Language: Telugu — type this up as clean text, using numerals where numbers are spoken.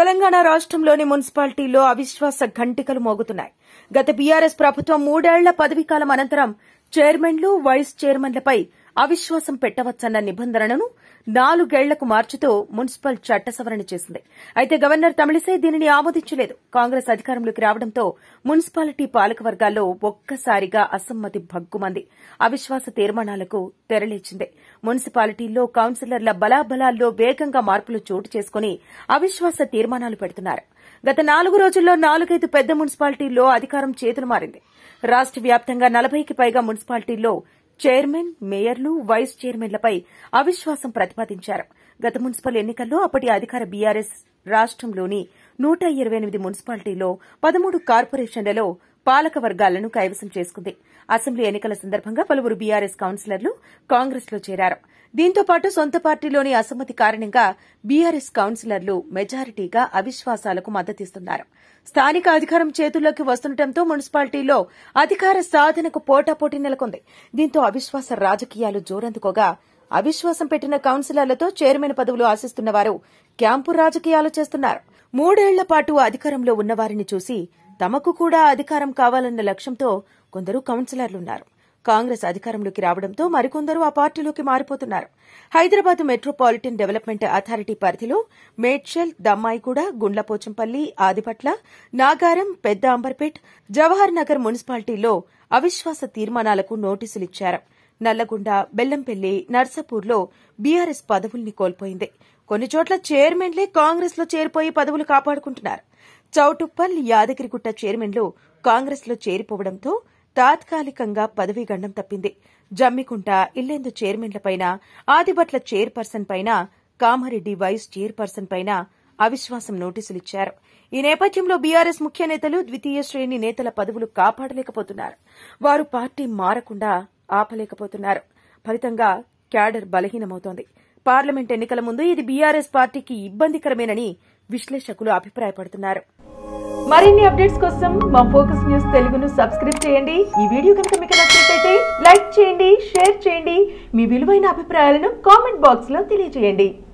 తెలంగాణ రాష్ట్రంలోని మున్సిపాలిటీల్లో అవిశ్వాస ఘంటికలు మోగుతున్నాయి. గత బీఆర్ఎస్ ప్రభుత్వం 3 ఏళ్ల పదవీకాలం అనంతరం చైర్మన్లు, వైస్ చైర్మన్లపై అవిశ్వాసం పెట్టవచ్చన్న నిబంధనను 4 ఏళ్లకు మార్చుతూ మున్సిపల్ చట్ట సవరణ చేసింది. అయితే గవర్నర్ తమిళిసై దీనిని ఆమోదించలేదు. కాంగ్రెస్ అధికారంలోకి రావడంతో మున్సిపాలిటీ పాలకవర్గాల్లో ఒక్కసారిగా అసమ్మతి భగ్గుమంది. అవిశ్వాస తీర్మానాలకు తెరలేచింది. మున్సిపాలిటీల్లో కౌన్సిలర్ల బలాబలాల్లో వేగంగా మార్పులు చోటు చేసుకుని అవిశ్వాస తీర్మానాలు పెడుతున్నారు. గత 4 రోజుల్లో 4-5 పెద్ద మున్సిపాలిటీల్లో అధికారం చేతులు మారింది. రాష్ట్ర వ్యాప్తంగా 40కి పైగా మున్సిపాలిటీల్లో చైర్మన్, మేయర్లు, వైస్ చైర్మన్లపై అవిశ్వాసం ప్రతిపాదించారు. గత మున్సిపల్ ఎన్నికల్లో అప్పటి అధికార బీఆర్ఎస్ రాష్ట్రంలోని 128 మున్సిపాలిటీల్లో 13 కార్పొరేషన్లలో పాలక వర్గాలను కైవసం చేసుకుంది. అసెంబ్లీ ఎన్నికల సందర్భంగా పలువురు బీఆర్ఎస్ కౌన్సిలర్లు కాంగ్రెస్లో చేరారు. దీంతో పాటు సొంత పార్టీలోని అసమ్మతి కారణంగా బీఆర్ఎస్ కౌన్సిలర్లు మెజారిటీగా అవిశ్వాసాలకు మద్దతిస్తున్నారు. స్థానిక అధికారం చేతుల్లోకి వస్తుండటంతో మున్సిపాలిటీలో అధికార సాధనకు పోటాపోటీ నెలకొంది. దీంతో అవిశ్వాస రాజకీయాలు జోరందుకోగా అవిశ్వాసం పెట్టిన కౌన్సిలర్లతో చైర్మన్ పదవులు ఆశిస్తున్న వారు క్యాంపు రాజకీయాలు చేస్తున్నారు. 3 ఏళ్ల పాటు అధికారంలో ఉన్నవారిని చూసి తమకు కూడా అధికారం కావాలన్న లక్ష్యంతో కొందరు కౌన్సిలర్లున్నారు. కాంగ్రెస్ అధికారంలోకి రావడంతో మరికొందరు ఆ పార్టీలోకి మారిపోతున్నారు. హైదరాబాద్ మెట్రోపాలిటన్ డెవలప్మెంట్ అథారిటీ పరిధిలో మేడ్చల్, దమ్మాయిగూడ, గుండ్లపోచంపల్లి, ఆదిపట్ల, నాగారం, పెద్ద అంబర్పేట్, జవహర్ నగర్ మున్సిపాలిటీల్లో అవిశ్వాస తీర్మానాలకు నోటీసులిచ్చారు. నల్లగొండ, బెల్లంపల్లి, నర్సాపూర్లో బీఆర్ఎస్ పదవుల్ని కోల్పోయింది. కొన్ని చోట్ల చైర్మన్లే కాంగ్రెస్లో చేరిపోయి పదవులు కాపాడుకుంటున్నారు. చౌటుప్పల్, యాదగిరిగుట్ట చైర్మన్లు కాంగ్రెస్లో చేరిపోవడంతో తాత్కాలికంగా పదవీ గండం తప్పింది. జమ్మికుంట, ఇల్లెందు చైర్మన్లపైన, ఆదిబట్ల చైర్పర్సన్ పైన, కామారెడ్డి వైస్ చైర్పర్సన్ పైన అవిశ్వాసం నోటీసులిచ్చారు. ఈ నేపథ్యంలో బీఆర్ఎస్ ముఖ్య నేతలు, ద్వితీయ శ్రేణి నేతల పదవులు కాపాడలేకపోతున్నారు. వారు పార్టీ మారకుండా ఆపలేకపోతున్నారు. ఫలితంగా క్యాడర్ బలహీనమవుతోంది. పార్లమెంట్ ఎన్నికల ముందు ఇది బీఆర్ఎస్ పార్టీకి ఇబ్బందికరమేనని విశ్లేషకులు అభిప్రాయపడుతున్నారు. మరిన్ని అప్డేట్స్ కోసం మా ఫోకస్ న్యూస్ తెలుగును సబ్స్క్రైబ్ చేయండి. ఈ వీడియో కనుక మీకు నచ్చినట్లయితే లైక్ చేయండి, షేర్ చేయండి. మీ విలువైన అభిప్రాయాలను కామెంట్ బాక్స్ లో తెలియజేయండి.